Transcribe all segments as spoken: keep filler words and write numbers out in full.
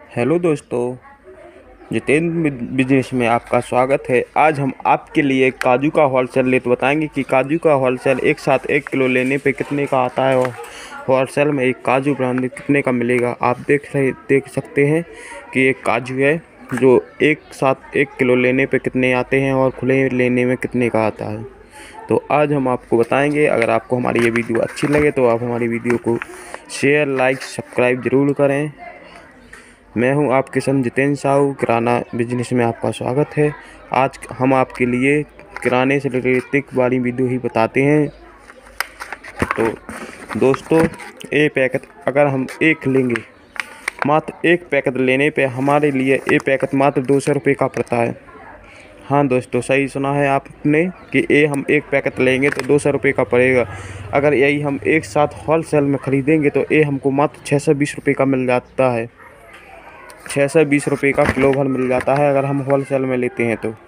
Hello दोस्तों, Jitendra business में आपका स्वागत है। आज हम आपके लिए काजू का होलसेल रेट बताएंगे कि काजू का होलसेल एक साथ एक किलो लेने पे कितने का आता है और होलसेल में एक काजू ब्रांड कितने का मिलेगा। आप देख रहे देख सकते हैं कि एक काजू है जो एक साथ एक किलो लेने पे कितने आते हैं और खुले लेने में कितने का आता है। तो आज हम आपको बताएंगे। अगर आपको हमारी ये वीडियो अच्छी लगे तो आप हमारी वीडियो को शेयर, लाइक, सब्सक्राइब ज़रूर करें। मैं हूं आपके संग जितेंद्र साहू, किराना बिजनेस में आपका स्वागत है। आज हम आपके लिए किराने से रिलेटेड वाली वीडियो ही बताते हैं। तो दोस्तों, ये पैकेट अगर हम एक लेंगे, मात्र एक पैकेट लेने पे हमारे लिए ये पैकेट मात्र दो सौ रुपये का पड़ता है। हाँ दोस्तों, सही सुना है आपने कि ये हम एक पैकेट लेंगे तो दो सौ रुपये का पड़ेगा। अगर यही हम एक साथ होलसेल में ख़रीदेंगे तो ये हमको मात्र छः सौ बीस रुपये का मिल जाता है। छः सौ बीस रुपये का किलो भर मिल जाता है अगर हम होलसेल में लेते हैं तो।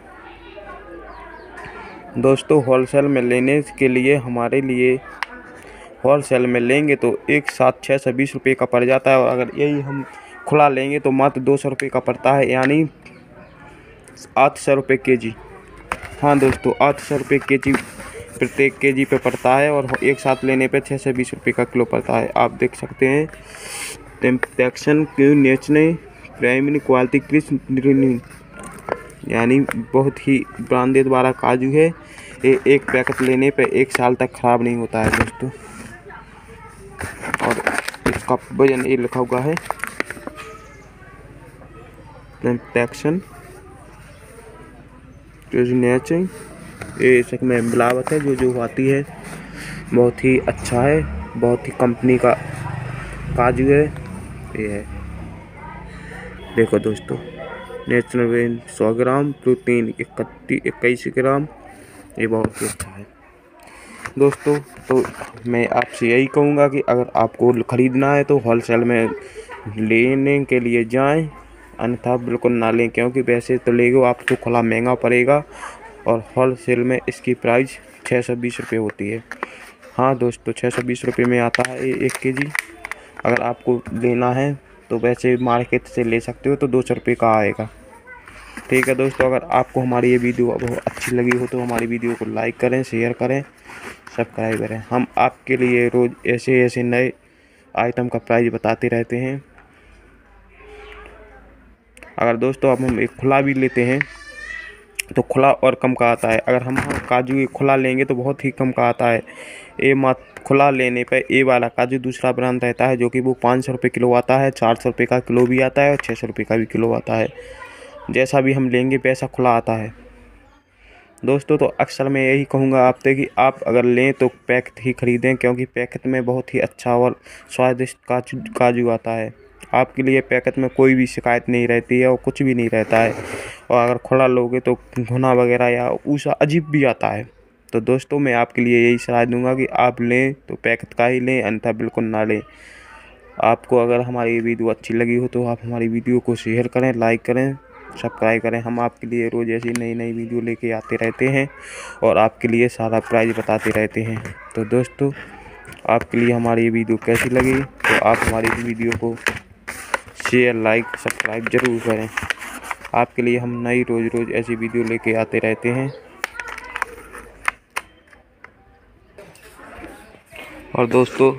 दोस्तों, होलसेल में लेने के लिए हमारे लिए होलसेल में लेंगे तो एक साथ छः सौ बीस रुपये का पड़ जाता है, और अगर यही हम खुला लेंगे तो मात्र दो सौ रुपये का पड़ता है, यानी आठ सौ रुपये के जी। हाँ दोस्तों, आठ सौ रुपये के जी प्रत्येक के जी पे पड़ता है, और एक साथ लेने पे छः सौ बीस रुपये का किलो पड़ता है। आप देख सकते हैं टेम्पटेक्शन क्यों नेचने प्राइमरी क्वालिटी क्रिस्प, यानी बहुत ही ब्रांडेड वाला काजू है। ये एक पैकेट लेने पे एक साल तक ख़राब नहीं होता है दोस्तों। और इसका वजन ये लिखा हुआ है टेम्पटेक्शन नेचुरल। ये इसमें मिलावट है जो जो आती है, बहुत ही अच्छा है, बहुत ही कंपनी का काजू है ये है। देखो दोस्तों, नेचुरल वेन सौ ग्राम, प्रोटीन इकतीस इक्कीस ग्राम, ये बहुत ही अच्छा है दोस्तों। तो मैं आपसे यही कहूँगा कि अगर आपको ख़रीदना है तो होलसेल में लेने के लिए जाएं, अन्यथा बिल्कुल ना लें, क्योंकि वैसे तो लेगो आपको खुला महंगा पड़ेगा और होलसेल में इसकी प्राइस छः सौ बीस रुपये होती है। हाँ दोस्तों, छः सौ बीस रुपये में आता है एक के जी। अगर आपको लेना है तो वैसे मार्केट से ले सकते हो तो दो सौ रुपये का आएगा। ठीक है दोस्तों, अगर आपको हमारी ये वीडियो बहुत अच्छी लगी हो तो हमारी वीडियो को लाइक करें, शेयर करें, सब्सक्राइब करें। हम आपके लिए रोज़ ऐसे ऐसे नए आइटम का प्राइस बताते रहते हैं। अगर दोस्तों अब हम एक खुला भी लेते हैं तो खुला और कम का आता है। अगर हम काजू ये खुला लेंगे तो बहुत ही कम का आता है। ये मात्र खुला लेने पे ए वाला काजू दूसरा ब्रांड रहता है जो कि वो पाँच सौ रुपये किलो आता है, चार सौ रुपये का किलो भी आता है और छः सौ रुपये का भी किलो आता है। जैसा भी हम लेंगे वैसा खुला आता है दोस्तों। तो अक्सर मैं यही कहूँगा आपसे कि आप अगर लें तो पैकेट ही ख़रीदें, क्योंकि पैकेट में बहुत ही अच्छा और स्वादिष्ट काजू काजू आता है। आपके लिए पैकेट में कोई भी शिकायत नहीं रहती है और कुछ भी नहीं रहता है। और अगर खुला लोगे तो घुना वगैरह या ऊसा अजीब भी आता है। तो दोस्तों, मैं आपके लिए यही सलाह दूंगा कि आप लें तो पैकेट का ही लें, अन्यथा बिल्कुल ना लें। आपको अगर हमारी वीडियो अच्छी लगी हो तो आप हमारी वीडियो को शेयर करें, लाइक करें, सब्सक्राइब करें। हम आपके लिए रोज़ ऐसी नई नई वीडियो लेके आते रहते हैं और आपके लिए सारा प्राइस बताते रहते हैं। तो दोस्तों, आपके लिए हमारी ये वीडियो कैसी लगी तो आप हमारी वीडियो को शेयर, लाइक, सब्सक्राइब ज़रूर करें। आपके लिए हम नई रोज़ रोज़ ऐसी वीडियो लेके आते रहते हैं। और दोस्तों,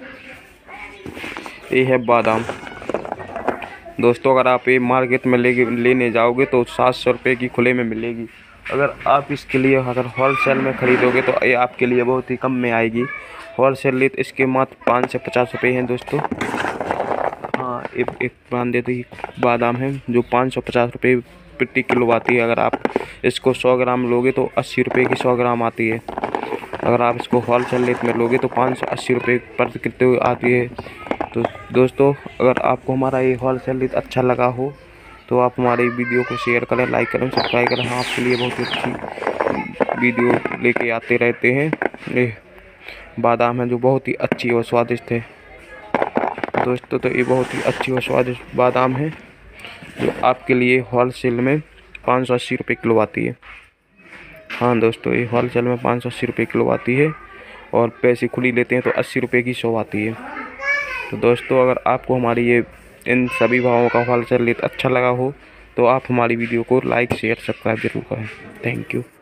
ये है बादाम। दोस्तों, अगर आप ये मार्केट में ले लेने जाओगे तो सात सौ रुपये की खुले में मिलेगी। अगर आप इसके लिए अगर होलसेल में ख़रीदोगे तो ये आपके लिए बहुत ही कम में आएगी। होलसेल रेट इसके मात्र पाँच से पचास रुपये हैं दोस्तों। हाँ, एक एक ब्रांडेड ही बादाम है जो पाँच सौ पचास रुपये प्रति किलो आती है। अगर आप इसको सौ ग्राम लोगे तो अस्सी रुपये की सौ ग्राम आती है। अगर आप इसको होलसेल रेट में लोगे तो पाँच सौ अस्सी रुपये पर किलो आती है। तो दोस्तों, अगर आपको हमारा ये होलसेल रेट अच्छा लगा हो तो आप हमारी वीडियो को शेयर करें, लाइक करें, सब्सक्राइब करें। हम आपके लिए बहुत ही अच्छी वीडियो लेके आते रहते हैं। ये बादाम है जो बहुत ही अच्छी और स्वादिष्ट है दोस्तों। तो ये बहुत ही अच्छी और स्वादिष्ट बादाम है जो आपके लिए होलसेल में पाँच सौ अस्सी रुपये किलो आती है। हाँ दोस्तों, ये होलसेल में पाँच सौ अस्सी रुपये किलो आती है और पैसे खुली लेते हैं तो अस्सी रुपये की सौ आती है। तो दोस्तों, अगर आपको हमारी ये इन सभी भावों का हवाला चल लेते अच्छा लगा हो तो आप हमारी वीडियो को लाइक शेयर सब्सक्राइब जरूर करें। Thank you.